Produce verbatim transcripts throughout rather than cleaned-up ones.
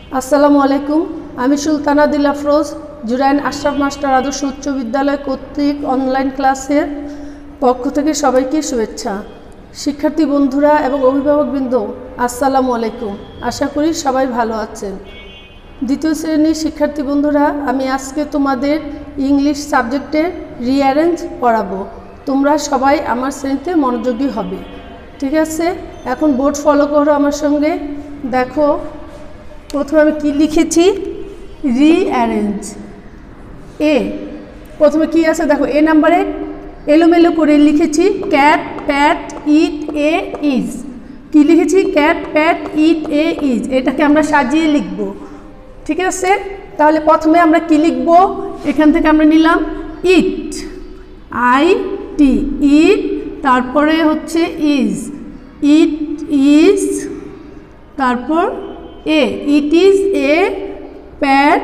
আসসালামু আলাইকুম। আমি সুলতানা দিল আফরোজ জুরাইন আশরাফ মাস্টার আদর্শ উচ্চ বিদ্যালয় কর্তৃক অনলাইন ক্লাসের পক্ষ থেকে সবাইকে শুভেচ্ছা। শিক্ষার্থী বন্ধুরা এবং অভিভাবকবৃন্দ আসসালামু আলাইকুম। আশা করি সবাই ভালো আছেন। দ্বিতীয় শ্রেণীর শিক্ষার্থী বন্ধুরা, আমি আজকে তোমাদের ইংলিশ সাবজেক্টের রিঅ্যারেঞ্জ পড়াবো। তোমরা সবাই আমার শ্রেণীতে মনোযোগী হবে, ঠিক আছে? এখন বোর্ড ফলো করো আমার সঙ্গে। দেখো প্রথমে আমি কি লিখেছি, রিঅ্যারেঞ্জ। এ প্রথমে কি আছে দেখো, এ নাম্বারে এলোমেলো করে লিখেছি cat pat it a is. কি লিখেছি? Cat pat it a is. এটাকে আমরা সাজিয়ে লিখব, ঠিক আছে? তাহলে প্রথমে আমরা কি লিখব, এখান থেকে আমরা নিলাম ইট, আই টি, ইট, তারপরে হচ্ছে ইজ, ইট ইজ, তারপর a, it is a pat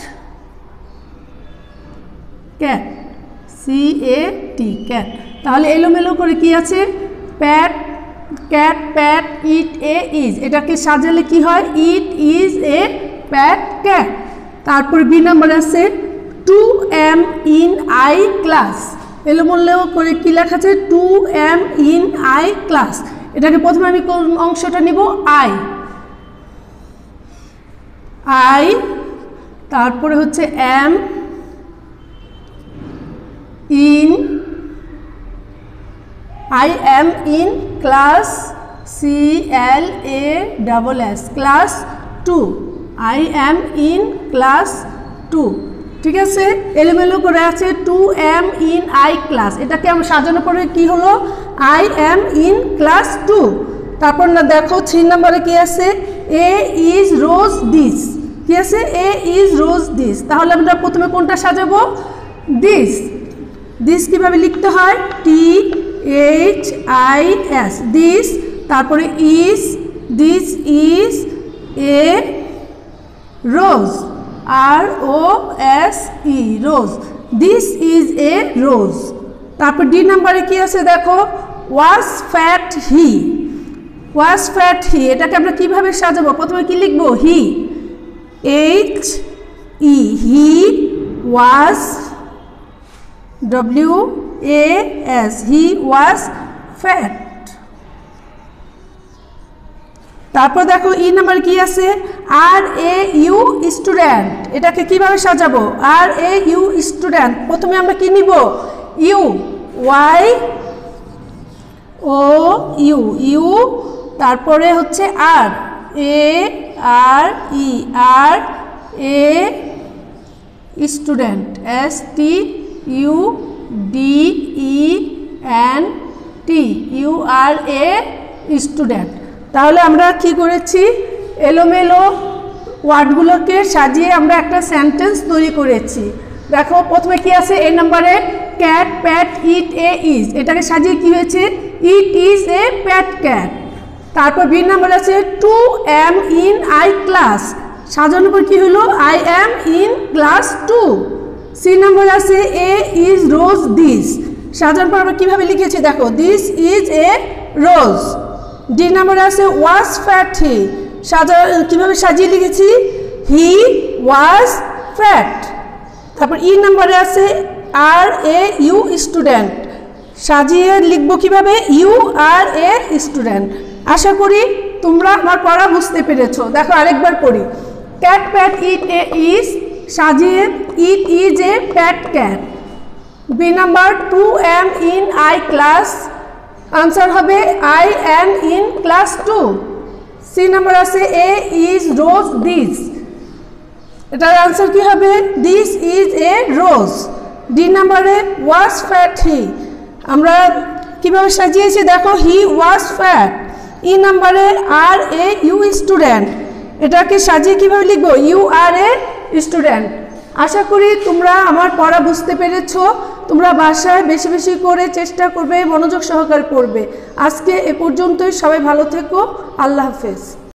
cat, C A T, cat. তাহলে এলোমেলো করে কি আছে, প্যাট cat pat it a is. এটাকে সাজালে কি হয়, it is a pat cat. তারপর বি নাম্বার আছে two am in I class. এলোমেলো করে কি লেখা আছে, two am in I class. এটাকে প্রথমে আমি কোন অংশটা নিব, আই, আই, তারপরে হচ্ছে am in, I am in class, C L A double S, class two, I am in class two, ঠিক আছে? এলোমেলো করে আছে two am in I class. এটাকে আমরা সাজানো পরে কি হলো, I am in class two. তারপর না দেখো থ্রি নাম্বারে কি আছে, এ ইজ রোজ দিস। কি আছে, এ ইজ রোজ দিস। তাহলে আমরা প্রথমে কোনটা সাজাবো, দিস। দিস কিভাবে লিখতে হয়, T H I S, this. তারপরে is, this is a rose, R O S E, rose, this is a rose. তারপর ডি নাম্বারে কি আছে দেখো, ওয়াজ ফ্যাট হি, ওয়াজ ফ্যাট হি। এটাকে আমরা কিভাবে সাজাবো, প্রথমে কি লিখবো, he, H E, he was, W A S, he was fat. তারপর দেখো ই নাম্বার কি আছে, আর এ ইউ স্টুডেন্ট। এটাকে কিভাবে সাজাবো, আর এ ইউ স্টুডেন্ট। প্রথমে আমরা কি নিব, you, Y O U, you, তারপরে হচ্ছে are, A R E, are a student, S T U D E N T, you are a student. তাহলে আমরা কি করেছি, এলোমেলো ওয়ার্ডগুলোকে সাজিয়ে আমরা একটা সেন্টেন্স তৈরি করেছি। দেখো প্রথমে কি আছে, এ নাম্বারে cat pat it a is. এটাকে সাজিয়ে কি হয়েছে, it is a pat cat. তারপর বি নাম্বার আছে two am in I class. সাজানোর পর কি হলো, I am in class two. C number আছে এ ইজ রোজ দিস। সাজানোর পর আমরা কীভাবে লিখেছি দেখো, this is a rose. D number আছে ওয়াজ ফ্যাট হি। সাজা কীভাবে সাজিয়ে লিখেছি, হি ওয়াজ ফ্যাট। তারপর ই নাম্বারে আছে আর এ ইউ স্টুডেন্ট। সাজিয়ে লিখবো কিভাবে, ইউ আর এ স্টুডেন্ট। আশা করি তোমরা আমার পড়া বুঝতে পেরেছো। দেখো আরেকবার পড়ি, cat pat it a is, সাজিয়ে it is a pat cat. B number two am in I class, answer হবে I am in class two. C number আছে এ ইজ রোজ দিস। এটার আনসার কি হবে, this is a rose. D নাম্বারে was fat হি। আমরা কিভাবে সাজিয়েছি দেখো, হি ওয়াজ ফ্যাট। ই নাম্বারে আর এ ইউ স্টুডেন্ট। এটাকে সাজিয়ে কিভাবে লিখবো, ইউ আর এ স্টুডেন্ট। আশা করি তোমরা আমার পড়া বুঝতে পেরেছো। তোমরা বাসায় বেশি বেশি করে চেষ্টা করবে, মনোযোগ সহকারে পড়বে। আজকে এ পর্যন্তই। সবাই ভালো থেকো। আল্লাহ হাফেজ।